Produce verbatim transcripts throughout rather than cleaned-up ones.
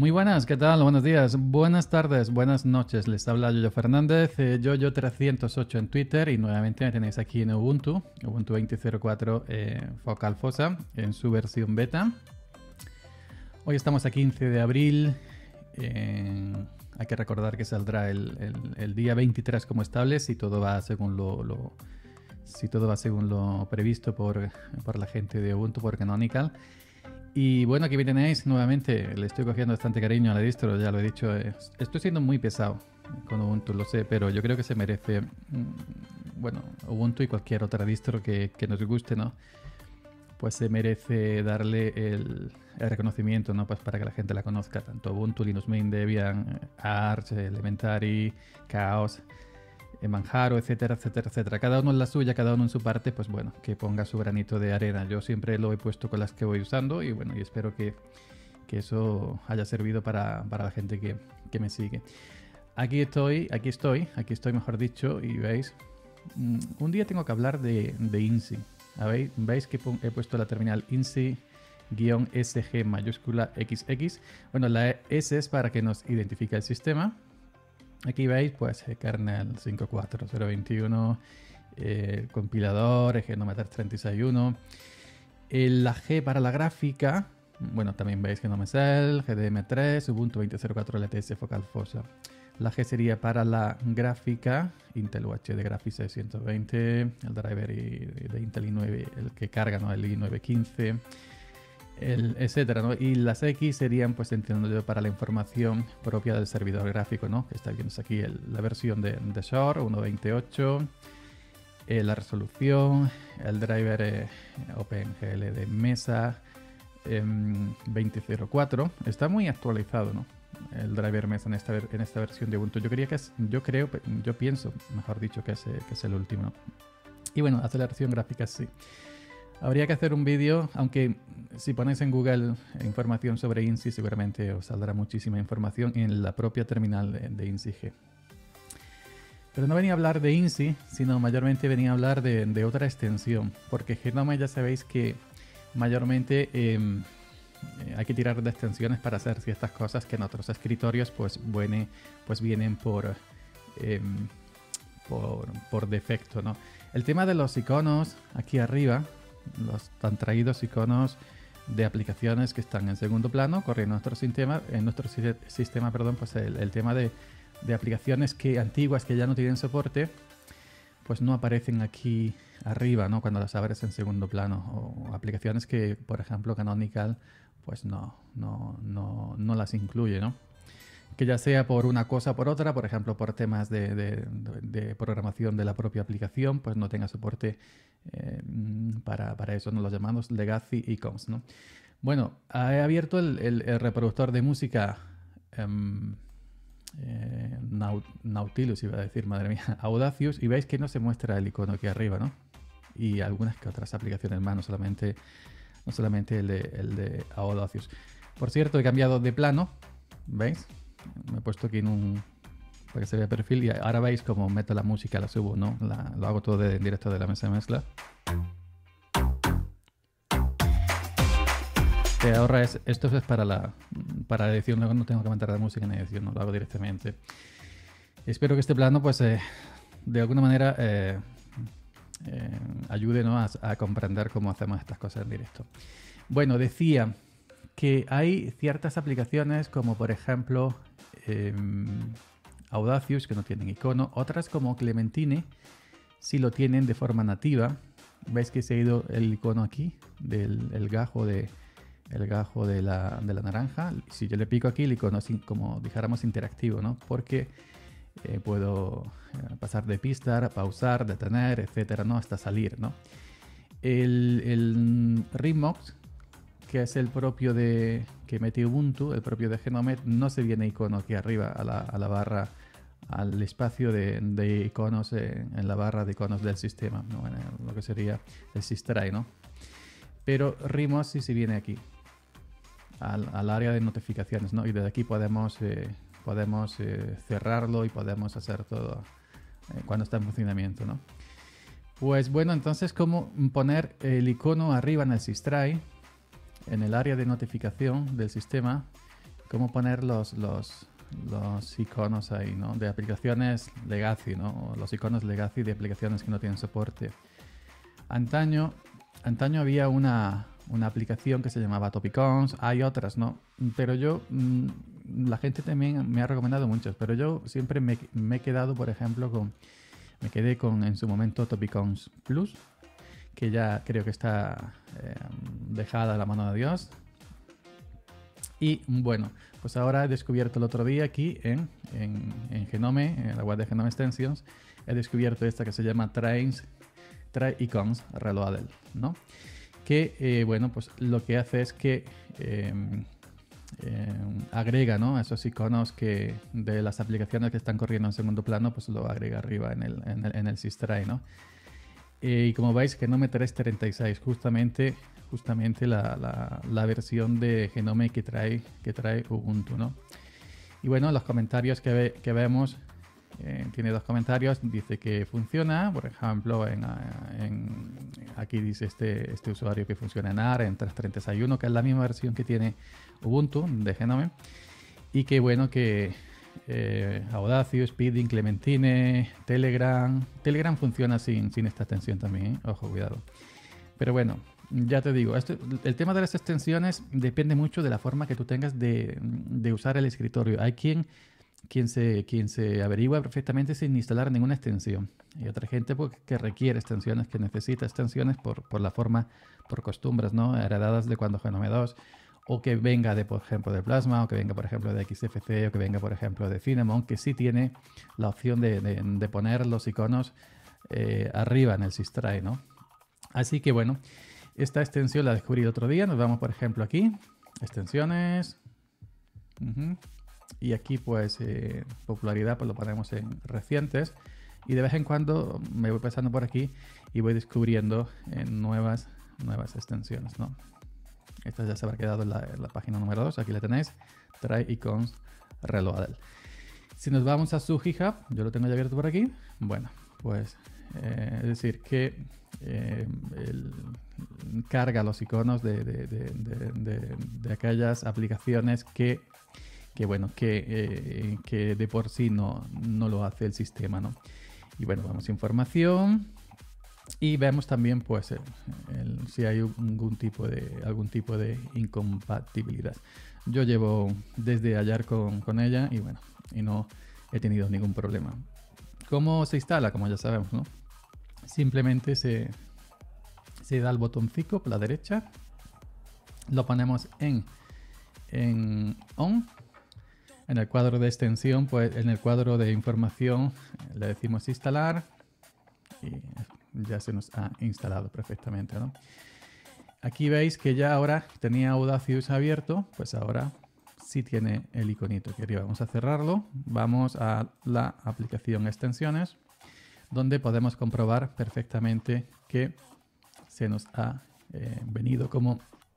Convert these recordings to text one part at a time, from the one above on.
Muy buenas, ¿qué tal? Buenos días, buenas tardes, buenas noches. Les habla Yoyo Fernández, eh, Yoyo trescientos ocho en Twitter y nuevamente me tenéis aquí en Ubuntu, Ubuntu veinte cero cuatro eh, Focal Fossa en su versión beta. Hoy estamos a quince de abril. Eh, hay que recordar que saldrá el, el, el día veintitrés como estable si todo va según lo, lo si todo va según lo previsto por, por la gente de Ubuntu, por Canonical. Y bueno, aquí me tenéis nuevamente. Le estoy cogiendo bastante cariño a la distro, ya lo he dicho. eh, Estoy siendo muy pesado con Ubuntu, lo sé, pero yo creo que se merece, mm, bueno, Ubuntu y cualquier otra distro que, que nos guste, ¿no? Pues se merece darle el, el reconocimiento, ¿no? Pues para que la gente la conozca. Tanto Ubuntu, Linux Mint, Debian, Arch, Elementary, Chaos, eh, Manjaro, etcétera, etcétera, etcétera. Cada uno en la suya, cada uno en su parte, pues bueno, que ponga su granito de arena. Yo siempre lo he puesto con las que voy usando y bueno, y espero que, que eso haya servido para, para la gente que, que me sigue. Aquí estoy, aquí estoy, aquí estoy mejor dicho, y veis, mm, un día tengo que hablar de, de I N S I. ¿Veis? ¿Veis que he puesto la terminal I N S I-S G mayúscula X X? Bueno, la S es para que nos identifique el sistema. Aquí veis, pues, kernel cinco cuatro cero veintiuno, eh, compilador, Genometer treinta y seis uno. Eh, la G para la gráfica, bueno, también veis Genomesel, G D M tres, Ubuntu veinte cero cuatro L T S Focal Fossa. La G sería para la gráfica, Intel U H D Graphics seiscientos veinte, el driver y, de Intel i nueve, el que carga, ¿no? El i nueve quince, el, etcétera, ¿no? Y las X serían, pues entiendo yo, para la información propia del servidor gráfico, ¿no? Que está viendo aquí el, la versión de, de Shore uno punto veintiocho, eh, la resolución, el driver eh, OpenGL de Mesa eh, veinte cero cuatro. Está muy actualizado, ¿no? El driver Mesa en esta, en esta versión de Ubuntu. Yo, quería que es, yo creo, yo pienso, mejor dicho, que es, que es el último, ¿no? Y bueno, aceleración gráfica sí. Habría que hacer un vídeo, aunque si ponéis en Google información sobre I N S I, seguramente os saldrá muchísima información en la propia terminal de, de I N S I G. Pero no venía a hablar de I N S I, sino mayormente venía a hablar de, de otra extensión, porque Genome ya sabéis que mayormente eh, eh, hay que tirar de extensiones para hacer ciertas cosas que en otros escritorios pues, viene, pues vienen por, eh, por, por defecto, ¿no? El tema de los iconos aquí arriba, los tan traídos iconos de aplicaciones que están en segundo plano, corriendo en nuestro sistema, en nuestro sistema, perdón, pues el, el tema de, de aplicaciones que antiguas que ya no tienen soporte, pues no aparecen aquí arriba, ¿no? Cuando las abres en segundo plano, o aplicaciones que, por ejemplo, Canonical, pues no, no, no, no las incluye, ¿no? Que ya sea por una cosa o por otra, por ejemplo, por temas de, de, de programación de la propia aplicación, pues no tenga soporte eh, para, para eso, ¿no? Los llamados legacy icons, ¿no? Bueno, he abierto el, el, el reproductor de música um, eh, Nautilus, iba a decir, madre mía, Audacious, y veis que no se muestra el icono aquí arriba, ¿no? Y algunas que otras aplicaciones más, no solamente, no solamente el, de, el de Audacious. Por cierto, he cambiado de plano, ¿veis? Me he puesto aquí en un, para que se vea perfil, y ahora veis cómo meto la música, la subo, ¿no? La, lo hago todo de, en directo de la mesa de mezcla. Te ahorra es, esto es para la, para la edición, luego no tengo que meter la música en edición, no lo hago directamente. Espero que este plano, pues, eh, de alguna manera eh, eh, ayude, ¿no? a, a comprender cómo hacemos estas cosas en directo. Bueno, decía que hay ciertas aplicaciones como por ejemplo eh, Audacious, que no tienen icono, otras como Clementine sí lo tienen de forma nativa. veis que se ha ido el icono aquí del el gajo de el gajo de la, de la naranja. Si yo le pico aquí, el icono es como dijéramos interactivo, ¿no? Porque eh, puedo eh, pasar de pista, pausar, detener, etcétera, ¿no? Hasta salir, ¿no? El, el Remux, que es el propio de que mete Ubuntu, el propio de Genome, no se viene icono aquí arriba a la, a la barra, al espacio de, de iconos eh, en la barra de iconos del sistema, ¿no? Bueno, lo que sería el Systray, ¿no? Pero Remux sí se viene aquí al, al área de notificaciones, ¿no? Y desde aquí podemos eh, podemos eh, cerrarlo y podemos hacer todo eh, cuando está en funcionamiento, ¿no? Pues bueno, entonces cómo poner el icono arriba en el Systray, en el área de notificación del sistema, cómo poner los, los, los iconos ahí, ¿no? De aplicaciones legacy, ¿no? O los iconos legacy de aplicaciones que no tienen soporte. Antaño, antaño había una, una aplicación que se llamaba Topicons, hay otras, ¿no? Pero yo, mmm, la gente también me ha recomendado muchas, pero yo siempre me, me he quedado, por ejemplo, con, me quedé con en su momento Topicons Plus, que ya creo que está eh, dejada a la mano de Dios. Y bueno, pues ahora he descubierto el otro día aquí en, en, en Genome, en la web de Genome Extensions, he descubierto esta que se llama Trains, Try Icons Reloaded, ¿no? Que, eh, bueno, pues lo que hace es que eh, eh, agrega, ¿no? Esos iconos que de las aplicaciones que están corriendo en segundo plano, pues lo agrega arriba en el, en el, en el Systray, ¿no? Eh, y como veis, Genome tres treinta y seis, justamente, justamente la, la, la versión de Genome que trae, que trae Ubuntu, ¿no? Y bueno, los comentarios que, ve, que vemos, eh, tiene dos comentarios, dice que funciona, por ejemplo, en, en, aquí dice este, este usuario que funciona en A R, en tres treinta y uno, que es la misma versión que tiene Ubuntu de Genome, y que bueno, que Eh, Audacious, Speeding, Clementine, Telegram. Telegram funciona sin, sin esta extensión también, ¿eh? Ojo, cuidado. Pero bueno, ya te digo, esto, el tema de las extensiones depende mucho de la forma que tú tengas de, de usar el escritorio. Hay quien, quien, se, quien se averigua perfectamente sin instalar ninguna extensión. Y otra gente pues, que requiere extensiones, que necesita extensiones por, por la forma, por costumbres, ¿no? Heredadas de cuando Genome dos. O que venga de, por ejemplo, de Plasma, o que venga, por ejemplo, de X F C, o que venga, por ejemplo, de Cinnamon, que sí tiene la opción de, de, de poner los iconos eh, arriba en el Systray, ¿no? Así que, bueno, esta extensión la descubrí el otro día. Nos vamos, por ejemplo, aquí, extensiones. Uh-huh. Y aquí, pues, eh, popularidad, pues lo ponemos en recientes. Y de vez en cuando me voy pasando por aquí y voy descubriendo eh, nuevas, nuevas extensiones, ¿no? Esta ya se habrá quedado en la, en la página número dos. Aquí la tenéis. Try Icons Reloaded. Si nos vamos a su GitHub, yo lo tengo ya abierto por aquí. Bueno, pues eh, es decir que eh, el, carga los iconos de, de, de, de, de, de aquellas aplicaciones que, que bueno, que, eh, que de por sí no, no lo hace el sistema, ¿no? Y bueno, vamos a información. Y vemos también pues el, el, si hay algún tipo de algún tipo de incompatibilidad. Yo llevo desde ayer con, con ella y bueno, y no he tenido ningún problema. ¿Cómo se instala? Como ya sabemos, ¿no? Simplemente se, se da el botoncito por la derecha, lo ponemos en, en on, en el cuadro de extensión, pues en el cuadro de información le decimos instalar y ya se nos ha instalado perfectamente, ¿no? Aquí veis que ya ahora tenía Audacious abierto, pues ahora sí tiene el iconito aquí arriba. Vamos a cerrarlo, vamos a la aplicación extensiones, donde podemos comprobar perfectamente que se nos ha eh, venido como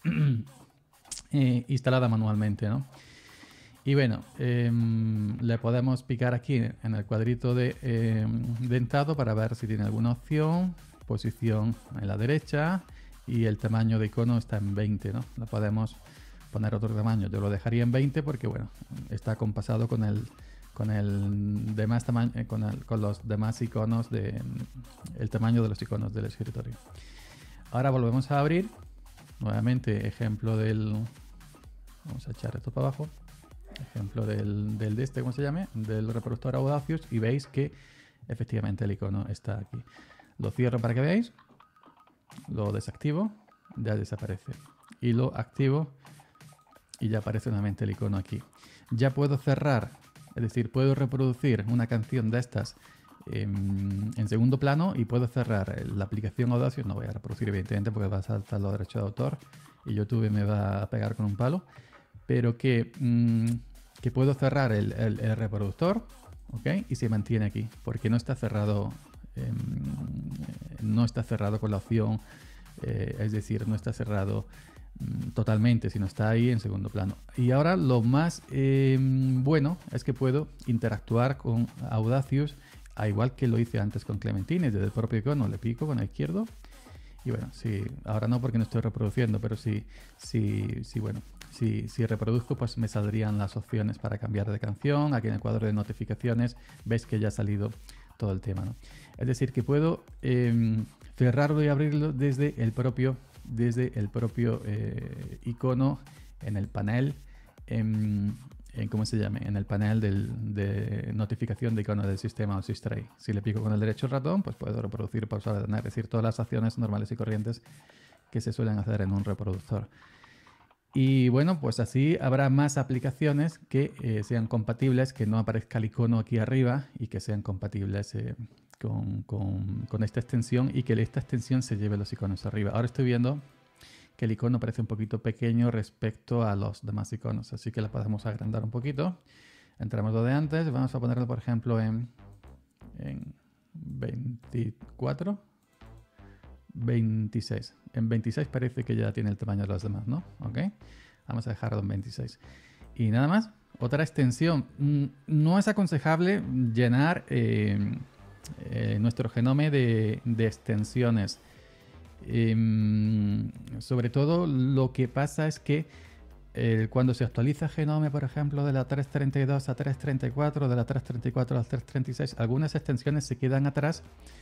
eh, instalada manualmente, ¿no? Y bueno, eh, le podemos picar aquí en el cuadrito de eh, dentado para ver si tiene alguna opción, posición en la derecha y el tamaño de icono está en veinte, ¿no? La podemos poner otro tamaño. Yo lo dejaría en veinte porque bueno, está compasado con el con el demás tamaño, con, el, con los demás iconos de el tamaño de los iconos del escritorio. Ahora volvemos a abrir. Nuevamente ejemplo del, vamos a echar esto para abajo. Ejemplo del, del de este, ¿cómo se llame? Del reproductor Audacious y veis que efectivamente el icono está aquí. Lo cierro para que veáis, lo desactivo, ya desaparece y lo activo y ya aparece nuevamente el icono aquí. Ya puedo cerrar, es decir, puedo reproducir una canción de estas en, en segundo plano y puedo cerrar la aplicación Audacious. No voy a reproducir evidentemente porque va a saltar los derechos de autor y YouTube me va a pegar con un palo. Pero que, mmm, que puedo cerrar el, el, el reproductor, ¿ok? Y se mantiene aquí, porque no está cerrado, eh, no está cerrado con la opción, eh, es decir, no está cerrado mmm, totalmente, sino está ahí en segundo plano. Y ahora lo más eh, bueno es que puedo interactuar con Audacious, a igual que lo hice antes con Clementine, desde el propio icono le pico con el izquierdo. Y bueno, sí, ahora no porque no estoy reproduciendo, pero sí, sí, sí, bueno, si, si reproduzco, pues me saldrían las opciones para cambiar de canción. Aquí en el cuadro de notificaciones veis que ya ha salido todo el tema, ¿no? Es decir, que puedo eh, cerrarlo y abrirlo desde el propio, desde el propio eh, icono en el panel, en, en ¿cómo se llame? En el panel del, de notificación de icono del sistema o Sistray. Si le pico con el derecho ratón, pues puedo reproducir, pausar, ordenar, es decir, todas las acciones normales y corrientes que se suelen hacer en un reproductor. Y bueno, pues así habrá más aplicaciones que eh, sean compatibles, que no aparezca el icono aquí arriba y que sean compatibles eh, con, con, con esta extensión, y que esta extensión se lleve los iconos arriba. Ahora estoy viendo que el icono parece un poquito pequeño respecto a los demás iconos, así que la podemos agrandar un poquito. Entramos lo de antes, vamos a ponerlo por ejemplo en, en veinticuatro, veintiséis. En veintiséis parece que ya tiene el tamaño de los demás, ¿no? Ok, vamos a dejarlo en veintiséis. Y nada más. Otra extensión. No es aconsejable llenar eh, eh, nuestro genome de, de extensiones. Eh, sobre todo lo que pasa es que eh, cuando se actualiza Genome, por ejemplo, de la tres treinta y dos a tres treinta y cuatro, de la tres treinta y cuatro a la tres treinta y seis, algunas extensiones se quedan atrás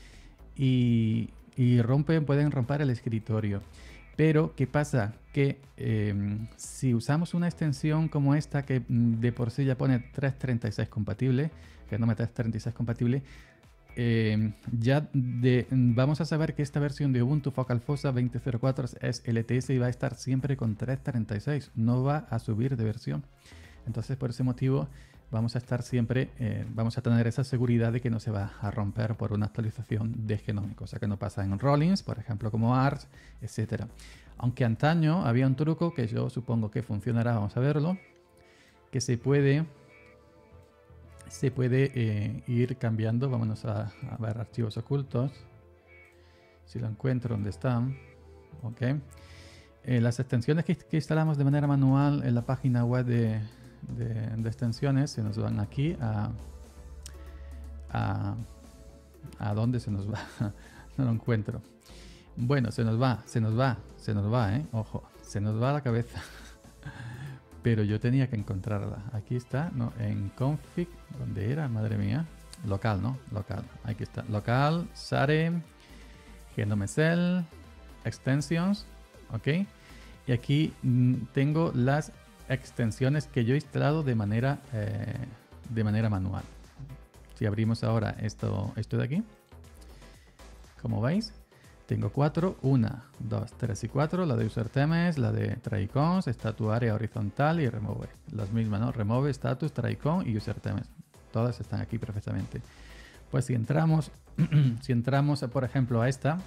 y, y rompen, pueden romper el escritorio. Pero, ¿qué pasa? Que eh, si usamos una extensión como esta, que de por sí ya pone tres treinta y seis compatible, Genome tres treinta y seis compatible, Eh, ya de, vamos a saber que esta versión de Ubuntu Focal Fossa veinte cero cuatro es L T S y va a estar siempre con tres treinta y seis, no va a subir de versión. Entonces, por ese motivo vamos a estar siempre, eh, vamos a tener esa seguridad de que no se va a romper por una actualización de Genome, cosa que no pasa en Rollins, por ejemplo, como Arch, etcétera. Aunque antaño había un truco que yo supongo que funcionará, vamos a verlo, que se puede se puede eh, ir cambiando. Vámonos a, a ver archivos ocultos, si lo encuentro, ¿dónde están? Ok. Eh, las extensiones que, que instalamos de manera manual en la página web de, de, de extensiones se nos van aquí a a, a dónde se nos va. No lo encuentro. Bueno, se nos va, se nos va, se nos va, ¿eh? Ojo, se nos va la cabeza. Pero yo tenía que encontrarla. Aquí está, ¿no? En config, ¿dónde era? Madre mía. Local, ¿no? Local. Aquí está. Local, Sare, Genome Cell, Extensions. ¿Ok? Y aquí mm, tengo las extensiones que yo he instalado de manera, eh, de manera manual. Si abrimos ahora esto, esto de aquí, como veis, tengo cuatro, una, dos, tres y cuatro, la de User Themes, la de Try-Icons, Status Area horizontal y Remove. Las mismas, ¿no? Remove, Status, Try-Icon y User Themes. Todas están aquí perfectamente. Pues si entramos, si entramos, por ejemplo, a esta,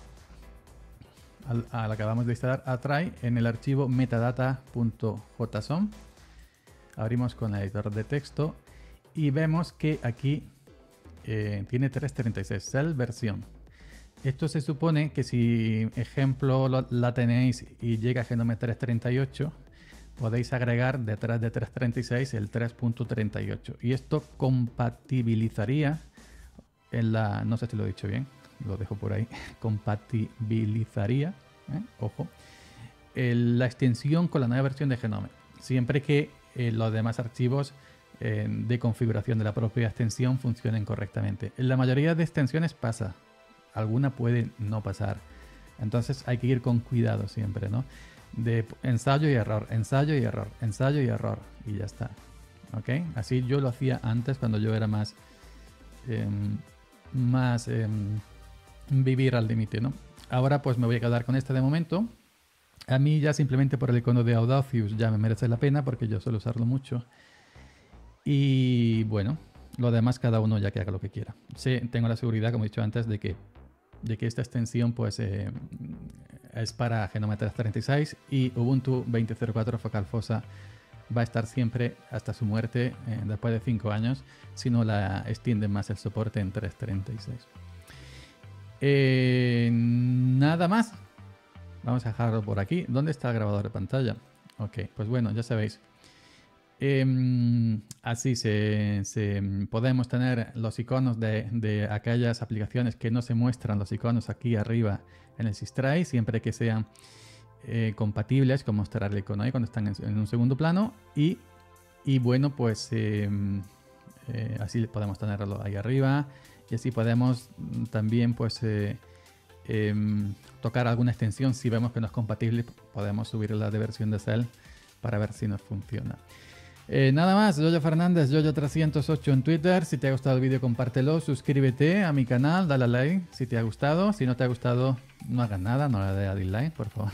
a la que acabamos de instalar, a Try, en el archivo metadata.json, abrimos con el editor de texto y vemos que aquí eh, tiene tres treinta y seis, Cell versión. Esto se supone que si, ejemplo, lo, la tenéis y llega a Genome tres treinta y ocho, podéis agregar detrás de tres treinta y seis el tres punto treinta y ocho. Y esto compatibilizaría en la... No sé si lo he dicho bien, lo dejo por ahí. Compatibilizaría, ¿eh? Ojo, el, la extensión con la nueva versión de Genome. Siempre que eh, los demás archivos eh, de configuración de la propia extensión funcionen correctamente. En la mayoría de extensiones pasa. Alguna puede no pasar. Entonces hay que ir con cuidado siempre, ¿no? De ensayo y error, ensayo y error, ensayo y error. Y ya está. ¿Ok? Así yo lo hacía antes cuando yo era más... Eh, más... Eh, vivir al límite, ¿no? Ahora pues me voy a quedar con esta de momento. A mí ya simplemente por el icono de Audacious ya me merece la pena porque yo suelo usarlo mucho. Y bueno, lo demás cada uno ya que haga lo que quiera. Sí, tengo la seguridad, como he dicho antes, de que de que esta extensión pues eh, es para Genome tres treinta y seis y Ubuntu veinte cero cuatro Focal Fossa va a estar siempre hasta su muerte eh, después de cinco años, si no la extienden más el soporte en tres treinta y seis. Eh, nada más. Vamos a dejarlo por aquí. ¿Dónde está el grabador de pantalla? Ok, pues bueno, ya sabéis. Eh, así se, se podemos tener los iconos de, de aquellas aplicaciones que no se muestran los iconos aquí arriba en el Sistray, siempre que sean eh, compatibles, como mostrar el icono ahí cuando están en, en un segundo plano. Y, y bueno, pues eh, eh, así podemos tenerlo ahí arriba. Y así podemos también pues eh, eh, tocar alguna extensión. Si vemos que no es compatible, podemos subirla de versión de Cell para ver si nos funciona. Eh, nada más, Yoyo Fernández, Yoyo trescientos ocho en Twitter. Si te ha gustado el vídeo, compártelo, suscríbete a mi canal, dale a like si te ha gustado. Si no te ha gustado, no hagas nada, no le des a dislike, por favor.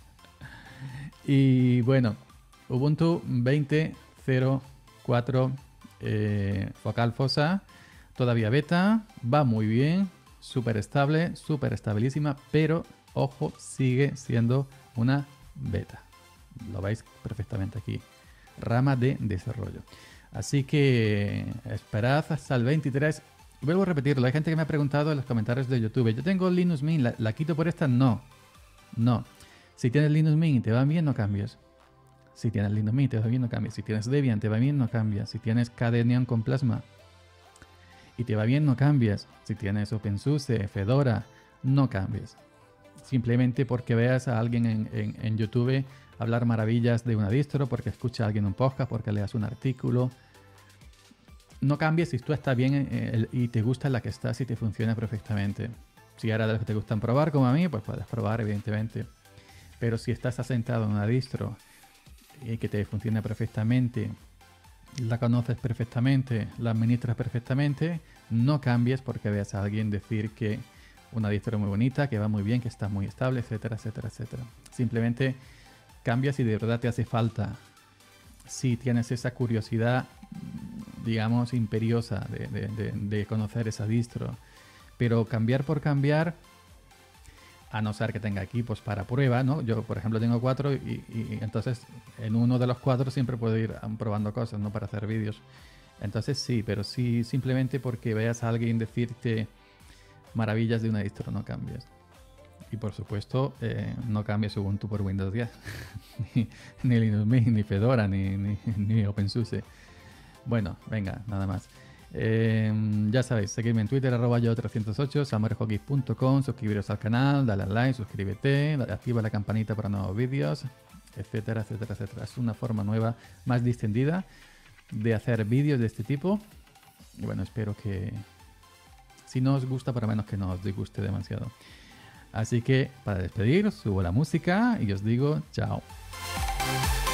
Y bueno, Ubuntu veinte punto cero cuatro eh, Focal Fossa, todavía beta, va muy bien, súper estable, súper estabilísima, pero ojo, sigue siendo una beta. Lo veis perfectamente aquí. Rama de desarrollo. Así que esperad hasta el veintitrés. Vuelvo a repetirlo, hay gente que me ha preguntado en los comentarios de YouTube, yo tengo Linux Mint, ¿la, la quito por esta? No, no. Si tienes Linux Mint y te va bien, no cambies. Si tienes Linux Mint y te va bien, no cambies. Si tienes Debian, te va bien, no cambias. Si tienes K D E Neon con Plasma y te va bien, no cambias. Si tienes OpenSUSE, Fedora, no cambies. Simplemente porque veas a alguien en, en, en YouTube hablar maravillas de una distro, porque escucha a alguien un podcast, porque leas un artículo. No cambies si tú estás bien eh, y te gusta la que estás y te funciona perfectamente. Si ahora de los que te gustan probar, como a mí, pues puedes probar, evidentemente. Pero si estás asentado en una distro y que te funciona perfectamente, la conoces perfectamente, la administras perfectamente, no cambies porque veas a alguien decir que una distro muy bonita, que va muy bien, que está muy estable, etcétera, etcétera, etcétera. Simplemente cambia si de verdad te hace falta. Si tienes esa curiosidad, digamos, imperiosa de, de, de, de conocer esa distro. Pero cambiar por cambiar, a no ser que tenga equipos para prueba, ¿no? Yo, por ejemplo, tengo cuatro y, y, y entonces en uno de los cuatro siempre puedo ir probando cosas, ¿no? Para hacer vídeos. Entonces sí, pero sí simplemente porque veas a alguien decirte maravillas de una distro, no cambies. Y por supuesto, eh, no cambies Ubuntu por Windows diez, ni, ni Linux Mint, ni Fedora, ni, ni, ni OpenSUSE. Bueno, venga, nada más. Eh, ya sabéis, seguidme en Twitter, arroba yo trescientos ocho, samuelhawkins punto com, suscribiros al canal, dale al like, suscríbete, activa la campanita para nuevos vídeos, etcétera, etcétera, etcétera. Es una forma nueva, más distendida, de hacer vídeos de este tipo. Y bueno, espero que, si no os gusta, por lo menos que no os disguste demasiado. Así que, para despedir, subo la música y os digo chao.